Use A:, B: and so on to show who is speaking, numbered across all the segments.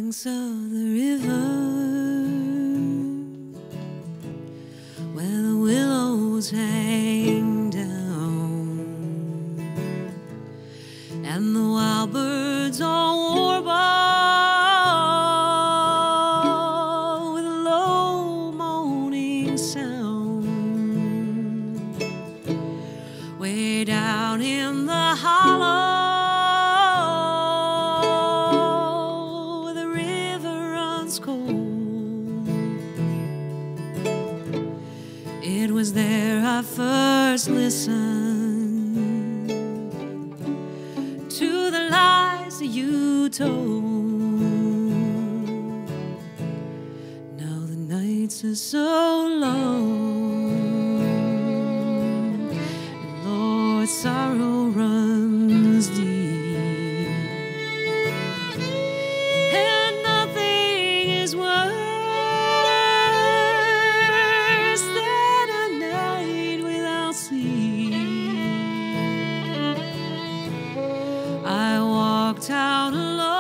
A: banks of the river, where the willows hang down and the wild birds all warble with a low moaning sound. Way down in the hollow where the river runs cold, it was there I first listened to the lies that you told. Now the nights are so long, and Lord, sorrow runs deep, and nothing is worse than a night without sleep. I walked out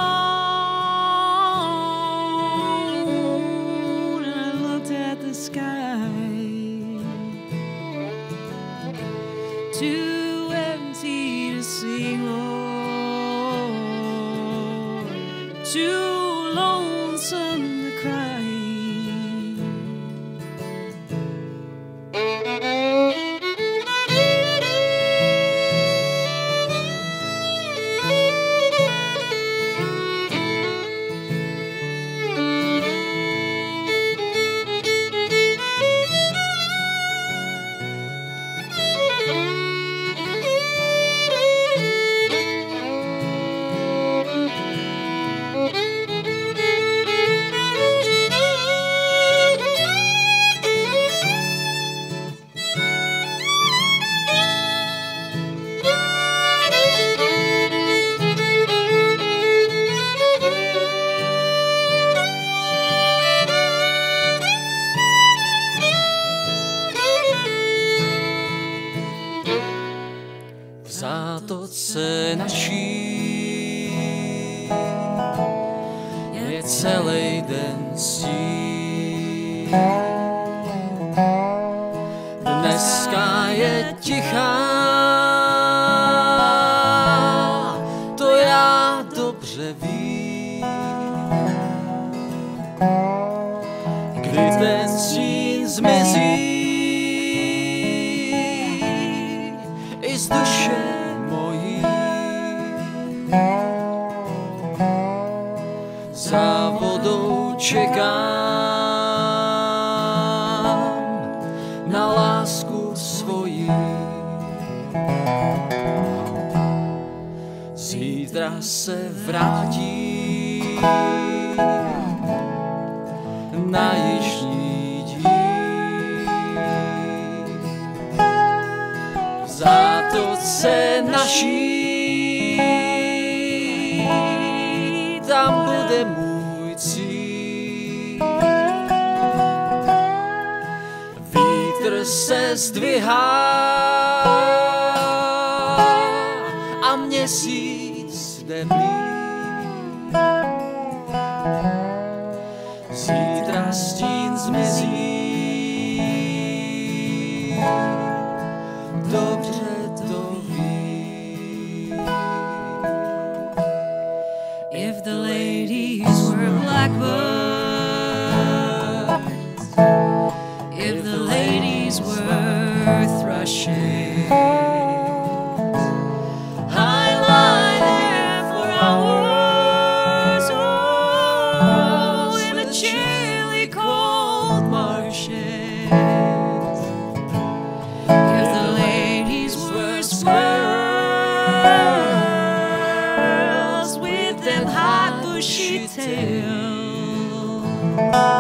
A: alone and I looked at the sky, too empty to sing, Lord, too lonesome to cry.
B: V zátoce naší je celý den stí. Dneska je tichá, to já dobře vím. Kdy ten stín zmizí i z duše mojí, za vodou čekám na lásku svojí. Zítra se vrátí na jižní dík. V zátoce naší tam bude můj cíl. Vítr se zdvihá a měsíc jde blíž. Zítra stín zmizí, dobře to ví.
A: If the ladies were blackbirds, if the ladies were thrushes, I lie there for hours, oh, in the chilly cold marshes. If the ladies were squirrels with them high bushy tails,